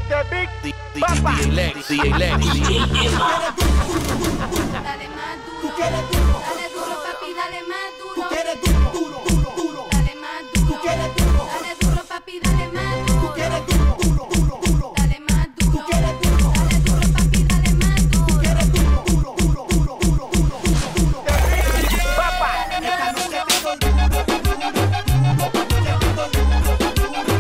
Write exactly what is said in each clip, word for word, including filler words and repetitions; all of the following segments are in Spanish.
The Big Papa. D J Lex. Dale más Tú duro, quieres duro, dale duro papi, dale más tú duro. quieres duro, duro, duro, duro. Dale más duro, Tú quieres duro, dale duro papi, dale más tú duro. quieres duro, duro, duro, duro. Dale más Tú duro, quieres duro, dale duro papi, dale más duro. quieres duro, duro, duro, duro, duro, duro, duro. The Big Papa. Esta noche te doy duro, duro, duro, duro. Te doy duro, duro, duro, duro, duro,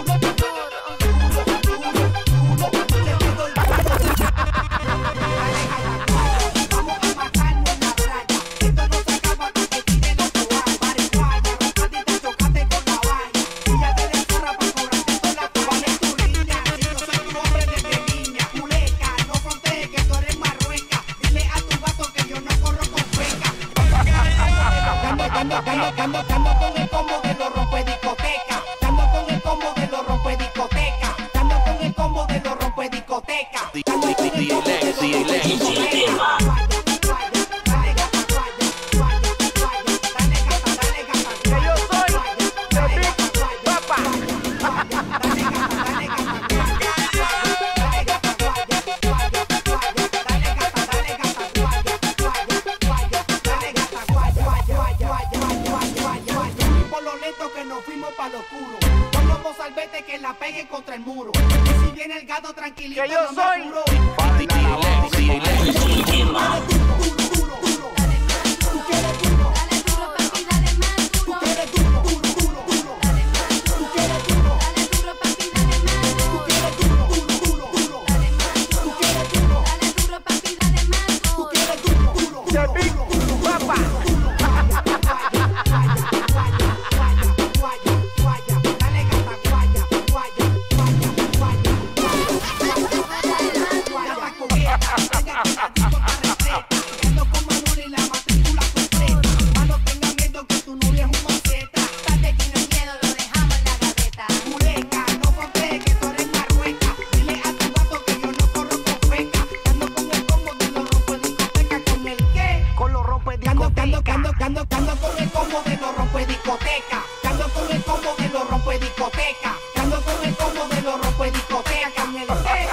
duro. Te doy duro. Vamos a matarnos en la playa. Esto no se acaba hasta que tire la toalla. Marihuana, raspadita, chocate con la valla. Ella te descorra pa' cobrarte toda la toalla. Es tu riña, si yo soy tu hombre desde niña. Culeca, no frontees que tú eres marrueca. Dile a tu gato que yo no corro con feca. Cando, cando, cando, cando, cando con el combo de los rompe discoteca. Cando con el combo de los rompe discoteca. Cando con el combo de los rompe discoteca. Cando con el combo de los rompe discoteca. Dale gata, guaya, guaya, guaya. Dale gata, dale gata, Que yo soy The dale Big gata, guaya, Papa. guaya. Dale gata, dale gata, guaya, dale gata, guaya, guaya, guaya. Dale gata, dale gata, guaya, guaya, guaya. Dale gata, guaya, guaya, guaya, guaya, guaya, guaya. Por lo lento que nos fuimos pa' lo oscuro. Con los dos salvetes que la peguen contra el muro. Y si viene el gato tranquilito, Que yo no me soy apuro. D J Lex. D J Lex. Duro, duro, duro. Tú quieres duro, Dale duro papi, dale más tú duro. quieres duro, duro, duro, duro. Dale más Tú duro, quieres duro, dale duro papi, dale más tú duro. quieres duro, duro, duro, duro. Dale más Tú duro, quieres duro, dale duro papi, dale más tú duro. quieres duro, duro, The duro, Big duro. Papa. Dale que no hay miedo, lo dejamos en la gaveta. Con los rompe Cando, cando, discoteca. cando, cando, cando con el combo de los rompe discoteca. Cando con el combo de los rompe discoteca. Cando con el combo de los rompe discoteca. Con el qué.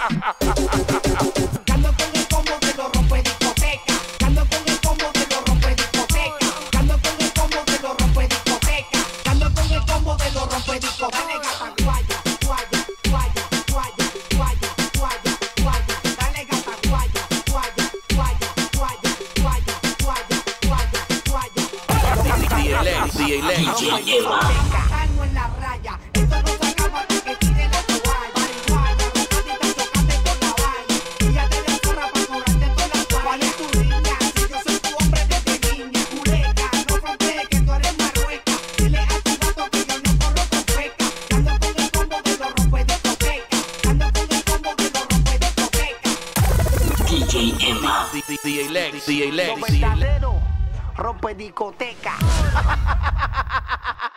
Cando con el combo de los rompe discoteca. Cando con el combo de los rompe discoteca. Cando con el combo de los rompe discoteca. Cando con el combo de los rompe discoteca. Dale gata, guaya, guaya, guaya, guaya, guaya, guaya, guaya. Dale gata, guaya, guaya, guaya, guaya, guaya, guaya, guaya, guaya. D J Lex. D J Lex. Calmo en la raya, esto no se acaba hasta que tire la toalla. Marihuana, raspadita, chocate con la valla. Ella te descorra pa' cobrarte toda la toalla. ¿Cuál es tu riña? Si yo soy tu hombre desde niña. Culeca, no frontees que tú eres marrueca. Dile a tu gato que yo no corro con feca. Ando con el combo de los rompe discoteca. Ando con el combo de los rompe discoteca. D J Lex. D J Los Lex. verdaderos rompe discoteca.